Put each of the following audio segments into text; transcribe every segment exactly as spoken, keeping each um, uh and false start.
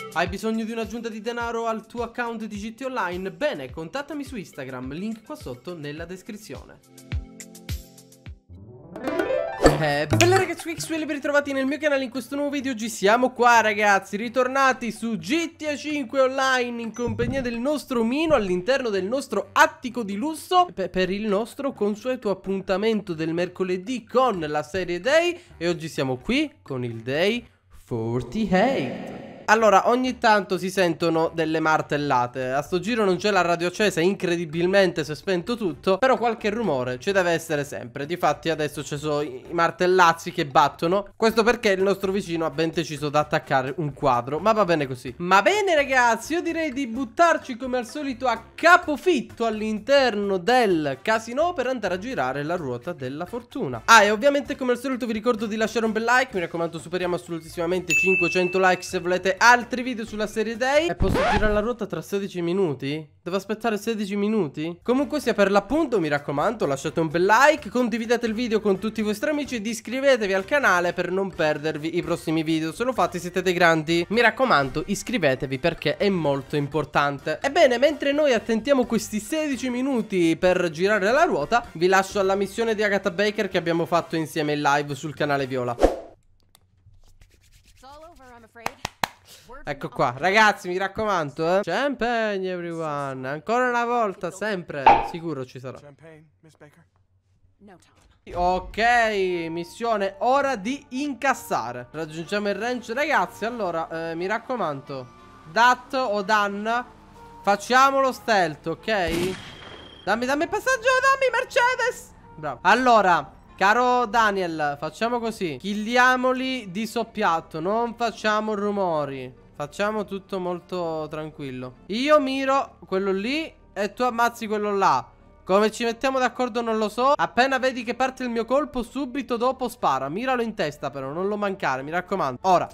Hai bisogno di un'aggiunta di denaro al tuo account di G T Online? Bene, contattami su Instagram, link qua sotto nella descrizione. Eh, bella ragazzi, qui ben ritrovati nel mio canale in questo nuovo video. Oggi siamo qua ragazzi, ritornati su G T A cinque Online in compagnia del nostro Mino all'interno del nostro attico di lusso per, per il nostro consueto appuntamento del mercoledì con la serie Day. E oggi siamo qui con il Day quarantotto. Allora, ogni tanto si sentono delle martellate. A sto giro non c'è la radio accesa, incredibilmente si è spento tutto. Però qualche rumore ci deve essere sempre. Difatti adesso ci sono i martellazzi che battono. Questo perché il nostro vicino ha ben deciso di attaccare un quadro. Ma va bene così. Ma bene ragazzi, io direi di buttarci come al solito a capofitto all'interno del casino per andare a girare la ruota della fortuna. Ah, e ovviamente come al solito vi ricordo di lasciare un bel like. Mi raccomando, superiamo assolutissimamente cinquecento like se volete altri video sulla serie Day. E posso girare la ruota tra sedici minuti? Devo aspettare sedici minuti? Comunque sia, per l'appunto mi raccomando, lasciate un bel like, condividete il video con tutti i vostri amici ed iscrivetevi al canale per non perdervi i prossimi video. Se lo fate siete dei grandi. Mi raccomando, iscrivetevi perché è molto importante. Ebbene, mentre noi attentiamo questi sedici minuti per girare la ruota, vi lascio alla missione di Agatha Baker che abbiamo fatto insieme in live sul canale Viola. Ecco qua, ragazzi, mi raccomando, eh. Champagne, everyone. Ancora una volta, sempre. Sicuro ci sarà. Ok, missione, ora di incassare. Raggiungiamo il range. Ragazzi, allora, eh, mi raccomando, Dat o Dan, facciamolo stealth, ok? Dammi, dammi il passaggio, dammi Mercedes. Bravo. Allora, caro Daniel, facciamo così. Killiamoli di soppiatto, non facciamo rumori. Facciamo tutto molto tranquillo. Io miro quello lì e tu ammazzi quello là. Come ci mettiamo d'accordo non lo so. Appena vedi che parte il mio colpo, subito dopo spara. Miralo in testa però, non lo mancare, mi raccomando. Ora.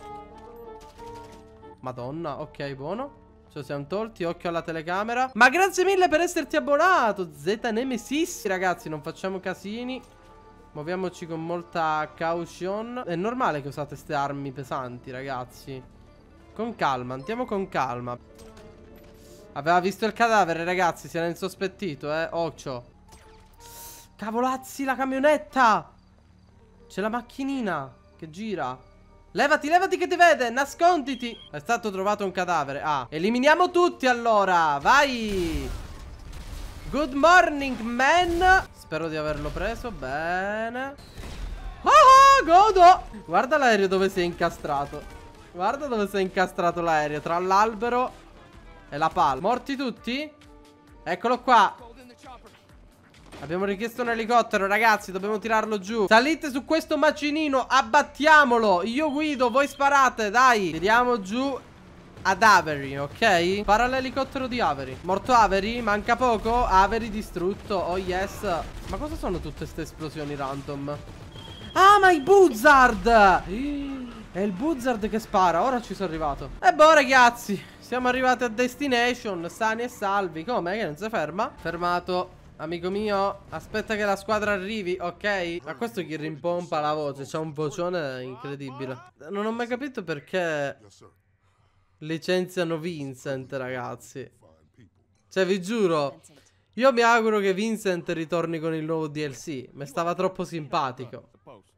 Madonna, ok, buono. Ci siamo tolti, occhio alla telecamera. Ma grazie mille per esserti abbonato Z Nemesis. Ragazzi, non facciamo casini. Muoviamoci con molta caution. È normale che usate queste armi pesanti, ragazzi. Con calma, andiamo con calma. Aveva visto il cadavere, ragazzi, si era insospettito, eh. Occhio. Cavolazzi, la camionetta. C'è la macchinina che gira. Levati, levati che ti vede, nasconditi. È stato trovato un cadavere. Ah, eliminiamo tutti allora. Vai. Good morning, man. Spero di averlo preso, bene. Ah, godo. Guarda l'aereo dove si è incastrato. Guarda dove si è incastrato l'aereo, tra l'albero e la palla. Morti tutti? Eccolo qua. Abbiamo richiesto un elicottero, ragazzi, dobbiamo tirarlo giù. Salite su questo macinino, abbattiamolo. Io guido, voi sparate, dai. Tiriamo giù ad Avery, ok? Spara l'elicottero di Avery. Morto Avery, manca poco. Avery distrutto, oh yes. Ma cosa sono tutte queste esplosioni random? Ah, ma i Buzzard! È il Buzzard che spara, ora ci sono arrivato. E boh ragazzi, siamo arrivati a destination, sani e salvi. Come? Che non si ferma? Fermato, amico mio. Aspetta che la squadra arrivi, ok? Ma questo chi rimpompa la voce, c'ha un vocione incredibile. Non ho mai capito perché licenziano Vincent, ragazzi. Cioè vi giuro, io mi auguro che Vincent ritorni con il nuovo D L C. Mi stava troppo simpatico.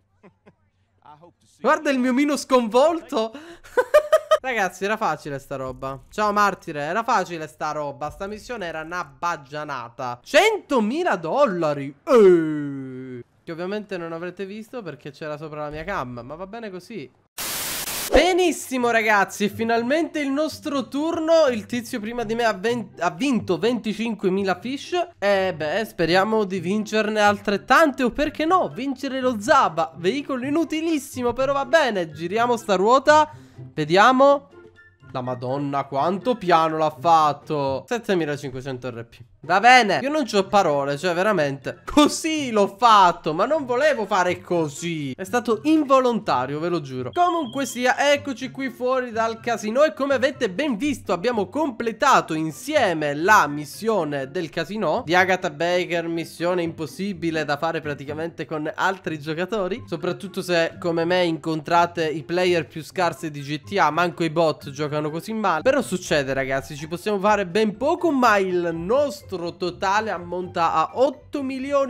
Guarda il mio Mino sconvolto. Ragazzi, era facile sta roba. Ciao martire, era facile sta roba. Sta missione era una baggianata. centomila dollari. Eeeh. Che ovviamente non avrete visto perché c'era sopra la mia cam. Ma va bene così. Benissimo ragazzi, finalmente il nostro turno. Il tizio prima di me ha, ha vinto venticinquemila fish. E beh, speriamo di vincerne altrettante. O perché no, vincere lo Zaba. Veicolo inutilissimo, però va bene. Giriamo sta ruota. Vediamo. La madonna, quanto piano l'ha fatto. settemilacinquecento R P. Va bene, io non c'ho parole, cioè veramente così l'ho fatto, ma non volevo fare così. È stato involontario, ve lo giuro. Comunque sia, eccoci qui fuori dal casino. E come avete ben visto abbiamo completato insieme la missione del casino di Agatha Baker. Missione impossibile da fare praticamente con altri giocatori, soprattutto se come me incontrate i player più scarsi di G T A. Manco i bot giocano così male. Però succede ragazzi, ci possiamo fare ben poco, ma il nostro totale ammonta a otto milioni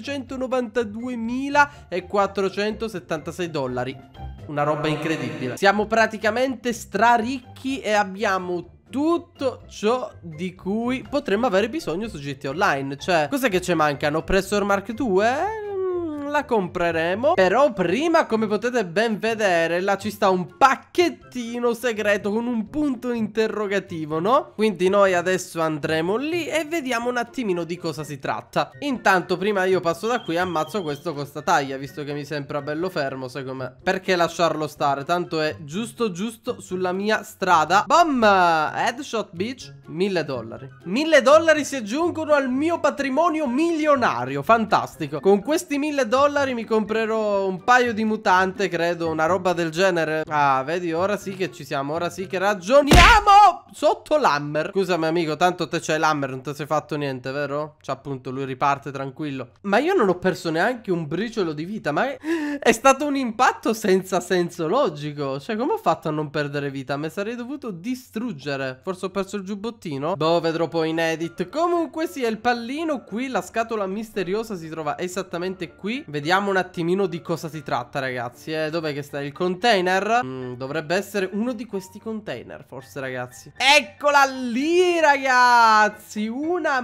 settecentonovantaduemilaquattrocentosettantasei dollari. Una roba incredibile. Siamo praticamente straricchi e abbiamo tutto ciò di cui potremmo avere bisogno su G T A Online. Cioè, cos'è che ci mancano? Oppressor Mark due? La compreremo. Però prima, come potete ben vedere, là ci sta un pacchettino segreto con un punto interrogativo, no? Quindi noi adesso andremo lì e vediamo un attimino di cosa si tratta. Intanto prima io passo da qui e ammazzo questo con sta taglia, visto che mi sembra bello fermo secondo me. Perché lasciarlo stare? Tanto è giusto giusto sulla mia strada. Bam! Headshot bitch. Mille dollari. Mille dollari si aggiungono al mio patrimonio milionario. Fantastico. Con questi mille dollari dollari mi comprerò un paio di mutante, credo, una roba del genere. Ah, vedi, ora sì che ci siamo, ora sì che ragioniamo sotto l'hammer. Scusami amico, tanto te c'hai l'hammer, non ti sei fatto niente, vero? Cioè appunto lui riparte tranquillo. Ma io non ho perso neanche un briciolo di vita, ma è, è stato un impatto senza senso logico. Cioè come ho fatto a non perdere vita? Mi sarei dovuto distruggere. Forse ho perso il giubbottino? Boh, vedrò poi in edit. Comunque sì, è il pallino qui, la scatola misteriosa si trova esattamente qui. Vediamo un attimino di cosa si tratta ragazzi. eh, Dov'è che sta il container? mm, Dovrebbe essere uno di questi container forse ragazzi. Eccola lì ragazzi. Una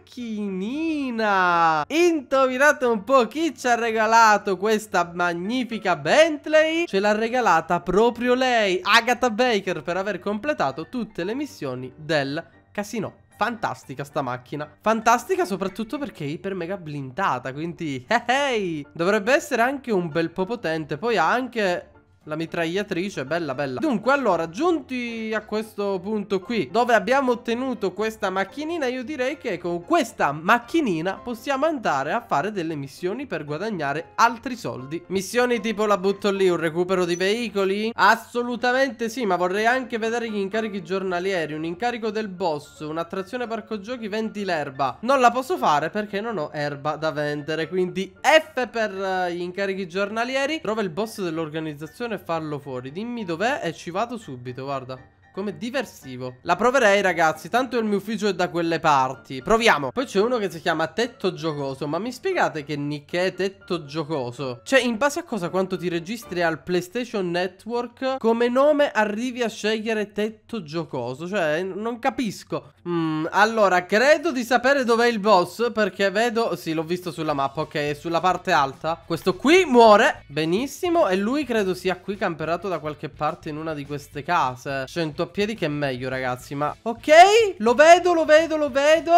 macchinina. Indovinate un po' chi ci ha regalato questa magnifica Bentley? Ce l'ha regalata proprio lei, Agatha Baker, per aver completato tutte le missioni del casino. Fantastica sta macchina. Fantastica soprattutto perché è iper mega blindata. Quindi hey, hey, dovrebbe essere anche un bel po' potente. Poi ha anche la mitragliatrice, bella bella. Dunque allora, giunti a questo punto qui, dove abbiamo ottenuto questa macchinina, io direi che con questa macchinina possiamo andare a fare delle missioni per guadagnare altri soldi. Missioni tipo, la butto lì, un recupero di veicoli? Assolutamente sì, ma vorrei anche vedere gli incarichi giornalieri. Un incarico del boss, un'attrazione parco giochi, vendi l'erba. Non la posso fare perché non ho erba da vendere. Quindi F per uh, gli incarichi giornalieri. Trova il boss dell'organizzazione e farlo fuori. Dimmi dov'è e ci vado subito, guarda. Come diversivo. La proverei ragazzi, tanto il mio ufficio è da quelle parti. Proviamo. Poi c'è uno che si chiama Tetto Giocoso. Ma mi spiegate che nick è Tetto Giocoso? Cioè in base a cosa, quanto ti registri al PlayStation Network, come nome arrivi a scegliere Tetto Giocoso? Cioè non capisco. mm, Allora credo di sapere dov'è il boss, perché vedo, sì l'ho visto sulla mappa. Ok, è sulla parte alta. Questo qui muore. Benissimo. E lui credo sia qui camperato da qualche parte in una di queste case. Cento a piedi che è meglio ragazzi. Ma ok, lo vedo, lo vedo, lo vedo.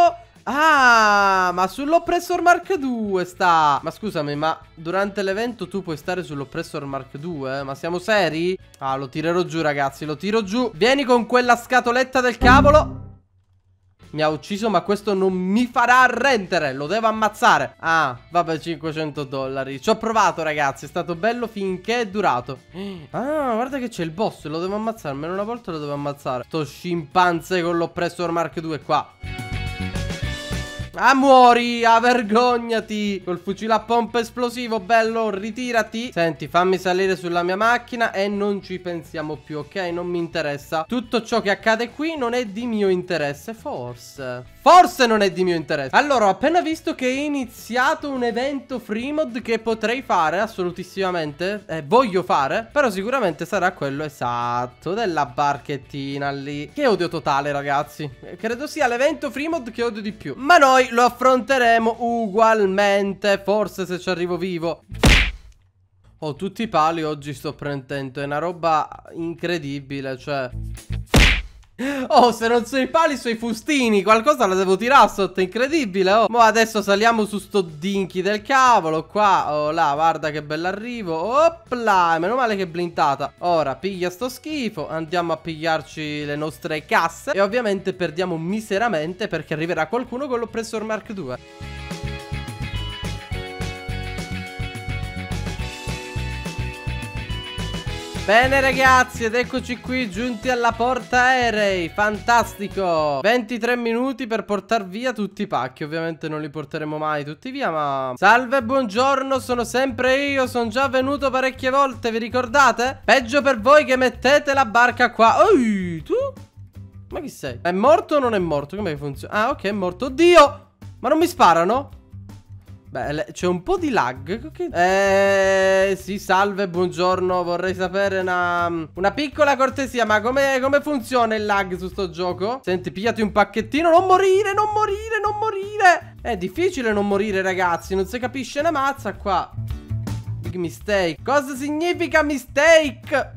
Ah, ma sull'Oppressor Mark due sta. Ma scusami, ma durante l'evento tu puoi stare sull'Oppressor Mark due? Ma siamo seri? Ah, lo tirerò giù ragazzi, lo tiro giù. Vieni con quella scatoletta del cavolo. Mi ha ucciso, ma questo non mi farà arrendere. Lo devo ammazzare. Ah, vabbè, cinquecento dollari. Ci ho provato ragazzi, è stato bello finché è durato. Ah, guarda che c'è il boss. Lo devo ammazzare, almeno una volta lo devo ammazzare. Sto scimpanze con l'Oppressor Mark due qua. Ah, muori, ah, vergognati. Col fucile a pompa esplosivo, bello, ritirati. Senti, fammi salire sulla mia macchina e non ci pensiamo più, ok? Non mi interessa. Tutto ciò che accade qui non è di mio interesse, forse. Forse non è di mio interesse. Allora, ho appena visto che è iniziato un evento free mod che potrei fare, assolutissimamente. Eh, voglio fare. Però sicuramente sarà quello esatto, della barchettina lì. Che odio totale, ragazzi. Eh, credo sia l'evento free mod che odio di più. Ma noi lo affronteremo ugualmente, forse se ci arrivo vivo. Ho tutti i pali oggi sto prendendo. È una roba incredibile, cioè. Oh, se non sono i pali, sono i fustini. Qualcosa la devo tirare sotto, incredibile, oh. Ma adesso saliamo su sto dinky del cavolo. Qua, oh là, guarda che bell'arrivo. Opla, meno male che è blindata. Ora, piglia sto schifo. Andiamo a pigliarci le nostre casse. E ovviamente perdiamo miseramente, perché arriverà qualcuno con l'Oppressor Mark due. Bene ragazzi, ed eccoci qui giunti alla porta aerei. Fantastico. ventitré minuti per portare via tutti i pacchi. Ovviamente non li porteremo mai tutti via, ma... Salve, buongiorno, sono sempre io. Sono già venuto parecchie volte, vi ricordate? Peggio per voi che mettete la barca qua. Ehi, tu? Ma chi sei? È morto o non è morto? Come funziona? Ah, ok, è morto. Oddio! Ma non mi sparano? Beh, c'è un po' di lag. Eh, sì, salve, buongiorno. Vorrei sapere una, una piccola cortesia. Ma come, come funziona il lag su sto gioco? Senti, pigliati un pacchettino. Non morire, non morire, non morire. È difficile non morire, ragazzi. Non si capisce una mazza qua. Big mistake. Cosa significa mistake?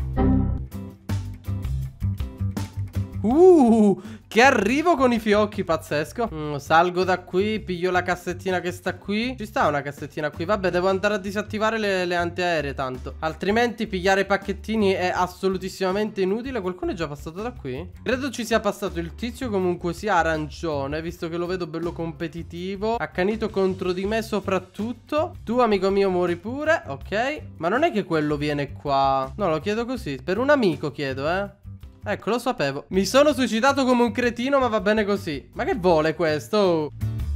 Uh, che arrivo con i fiocchi, pazzesco. mm, Salgo da qui, piglio la cassettina che sta qui. Ci sta una cassettina qui. Vabbè, devo andare a disattivare le, le antiaeree tanto. Altrimenti pigliare i pacchettini è assolutissimamente inutile. Qualcuno è già passato da qui? Credo ci sia passato il tizio, comunque sia arancione, visto che lo vedo bello competitivo, accanito contro di me soprattutto. Tu, amico mio, muori pure. Ok. Ma non è che quello viene qua. No, lo chiedo così. Per un amico chiedo, eh. Ecco, lo sapevo. Mi sono suicidato come un cretino, ma va bene così. Ma che vuole questo?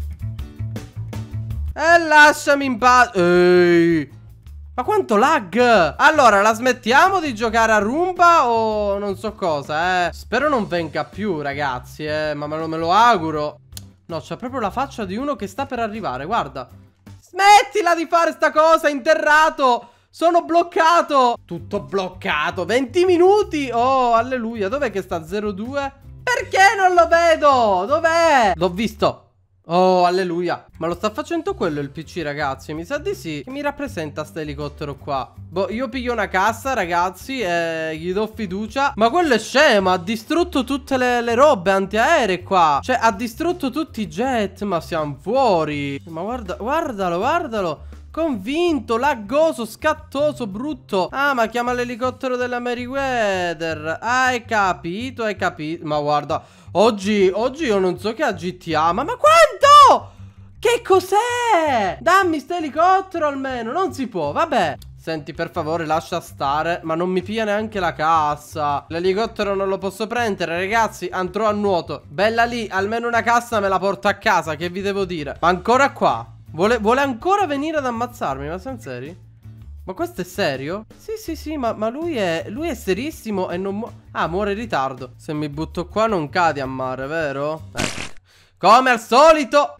E lasciami in pace. Ehi, ma quanto lag? Allora, la smettiamo di giocare a Roomba o non so cosa, eh? Spero non venga più, ragazzi, eh. Ma me lo, me lo auguro. No, c'ha proprio la faccia di uno che sta per arrivare, guarda. Smettila di fare sta cosa, interrato. Sono bloccato. Tutto bloccato. venti minuti. Oh, alleluia. Dov'è che sta? zero due? Perché non lo vedo? Dov'è? L'ho visto. Oh, alleluia. Ma lo sta facendo quello il P C, ragazzi? Mi sa di sì. Che mi rappresenta sta elicottero qua? Boh, io piglio una cassa, ragazzi, e gli do fiducia. Ma quello è scemo. Ha distrutto tutte le, le robe antiaeree qua. Cioè, ha distrutto tutti i jet. Ma siamo fuori. Ma guarda, guardalo, guardalo. Convinto, laggoso, scattoso, brutto. Ah, ma chiama l'elicottero della Meriwether. Ah, hai capito, hai capito. Ma guarda, oggi, oggi io non so che ha G T A. Ma, ma quanto? Che cos'è? Dammi sto elicottero almeno. Non si può, vabbè. Senti, per favore, lascia stare. Ma non mi piglia neanche la cassa. L'elicottero non lo posso prendere, ragazzi. Andrò a nuoto. Bella lì, almeno una cassa me la porto a casa. Che vi devo dire? Ma ancora qua. Vuole, vuole ancora venire ad ammazzarmi, ma siamo seri? Ma questo è serio? Sì, sì, sì, ma, ma lui è lui è serissimo e non muore. Ah, muore in ritardo. Se mi butto qua non cadi a mare, vero? Ecco. Come al solito.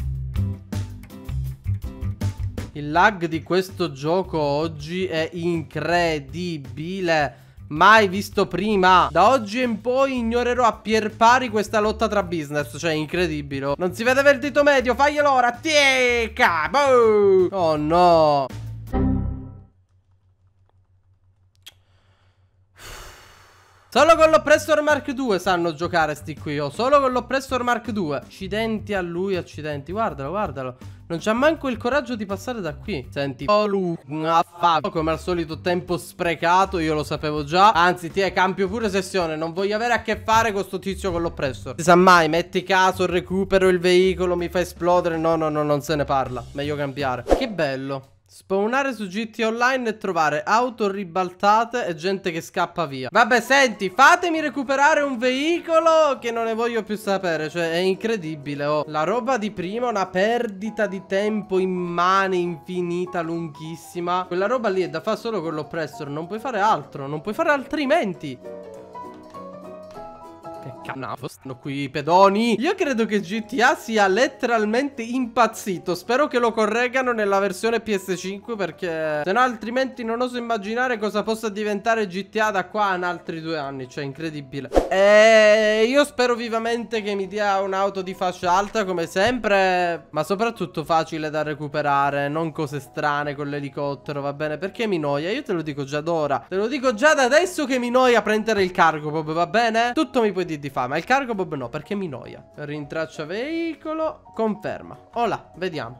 Il lag di questo gioco oggi è incredibile. Mai visto prima. Da oggi in poi ignorerò a pier pari questa lotta tra business. Cioè, incredibile. Non si vede il dito medio. Faglielo ora. Tieca. Boh. Oh no. Solo con l'Oppressor Mark due sanno giocare sti qui. Oh, solo con l'Oppressor Mark due. Accidenti a lui, accidenti. Guardalo, guardalo. Non c'ha manco il coraggio di passare da qui. Senti, oh lui, come al solito tempo sprecato. Io lo sapevo già. Anzi, ti è cambio pure sessione. Non voglio avere a che fare con sto tizio con l'Oppressor. Si sa mai, metti caso, recupero il veicolo, mi fa esplodere. No, no, no, non se ne parla. Meglio cambiare. Che bello. Spawnare su G T Online e trovare auto ribaltate e gente che scappa via. Vabbè, senti, fatemi recuperare un veicolo che non ne voglio più sapere. Cioè, è incredibile, oh. La roba di prima, una perdita di tempo immane, infinita, lunghissima. Quella roba lì è da fare solo con l'Oppressor. Non puoi fare altro, non puoi fare altrimenti. Che cazzo stanno qui i pedoni? Io credo che G T A sia letteralmente impazzito. Spero che lo correggano nella versione P S cinque, perché se no altrimenti non oso immaginare cosa possa diventare G T A da qua in altri due anni. Cioè incredibile. E io spero vivamente che mi dia un'auto di fascia alta come sempre, ma soprattutto facile da recuperare, non cose strane con l'elicottero, va bene? Perché mi noia, io te lo dico già d'ora. Te lo dico già da adesso che mi noia prendere il cargo bob, va bene? Tutto mi puoi dire di fare, ma il cargo bob no, perché mi noia. Rintraccia veicolo, conferma. Ola, vediamo.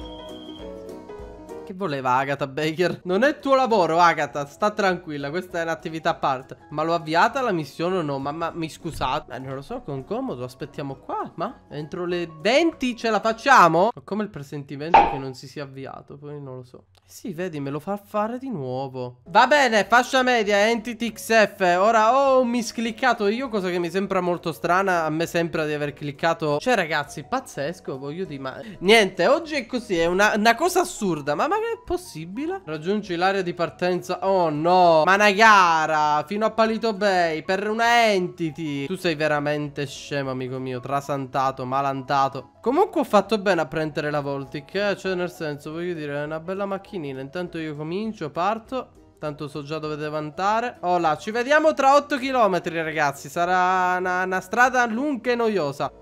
Che voleva Agatha Baker? Non è tuo lavoro, Agatha, sta tranquilla, questa è un'attività a parte. Ma l'ho avviata la missione o no? Ma, ma mi scusate? Eh, non lo so, con comodo, aspettiamo qua. Ma entro le venti ce la facciamo? Ho come il presentimento che non si sia avviato, poi non lo so. Sì, vedi, me lo fa fare di nuovo. Va bene, fascia media, Entity X F. Ora ho miscliccato io, cosa che mi sembra molto strana. A me sembra di aver cliccato. Cioè ragazzi, pazzesco, voglio dire. Ma niente, oggi è così, è una, una cosa assurda. Ma magari è possibile? Raggiungi l'area di partenza. Oh no, ma una gara fino a Palito Bay per una Entity. Tu sei veramente scemo, amico mio. Trasantato, malantato. Comunque ho fatto bene a prendere la Voltic, eh? Cioè nel senso, voglio dire, è una bella macchinina. Intanto io comincio, parto. Tanto so già dove devo andare. Oh là, ci vediamo tra otto chilometri ragazzi. Sarà una, una strada lunga e noiosa.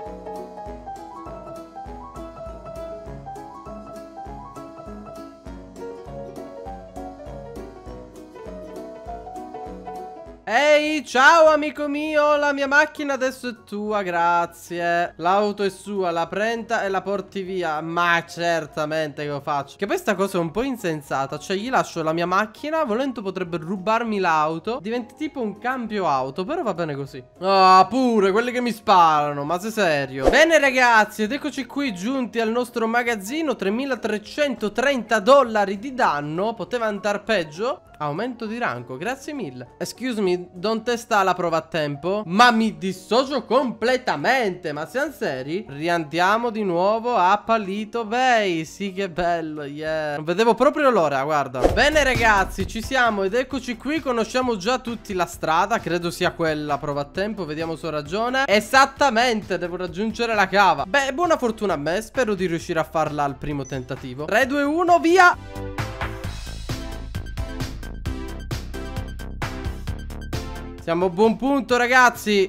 Ehi, ciao amico mio, la mia macchina adesso è tua, grazie. L'auto è sua, la prenda e la porti via. Ma certamente che lo faccio. Che poi sta cosa è un po' insensata. Cioè gli lascio la mia macchina, volendo potrebbe rubarmi l'auto. Diventi tipo un cambio auto, però va bene così. Ah, pure, quelli che mi sparano, ma sei serio? Bene ragazzi, ed eccoci qui giunti al nostro magazzino. Tremilatrecentotrenta dollari di danno. Poteva andare peggio. Aumento di rango, grazie mille. Excuse me, non testa la prova a tempo? Ma mi dissocio completamente. Ma siamo seri? Riandiamo di nuovo a Palito Bay. Sì, che bello, yeah. Non vedevo proprio l'ora, guarda. Bene ragazzi, ci siamo ed eccoci qui. Conosciamo già tutti la strada. Credo sia quella prova a tempo. Vediamo se ho ragione. Esattamente, devo raggiungere la cava. Beh, buona fortuna a me. Spero di riuscire a farla al primo tentativo. tre, due, uno, via. Siamo a buon punto ragazzi.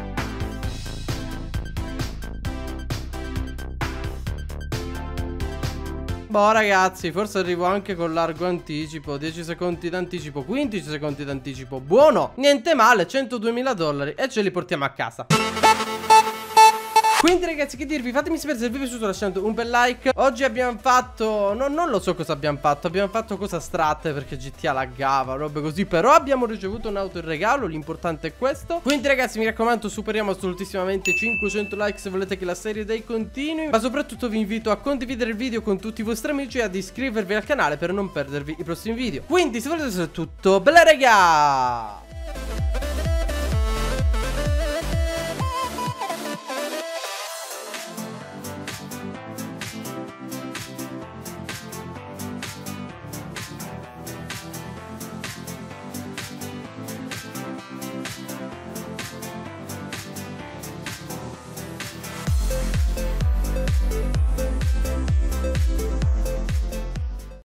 Boh ragazzi, forse arrivo anche con largo anticipo. Dieci secondi d'anticipo, quindici secondi d'anticipo. Buono, niente male, centoduemila dollari. E ce li portiamo a casa. Quindi ragazzi, che dirvi, fatemi sapere se vi è piaciuto lasciando un bel like. Oggi abbiamo fatto, no, non lo so cosa abbiamo fatto. Abbiamo fatto cose astratte perché G T A laggava, robe così. Però abbiamo ricevuto un'auto in regalo, l'importante è questo. Quindi ragazzi, mi raccomando, superiamo assolutissimamente cinquecento like se volete che la serie dei continui. Ma soprattutto vi invito a condividere il video con tutti i vostri amici e ad iscrivervi al canale per non perdervi i prossimi video. Quindi se volete, questo è tutto. Bella raga!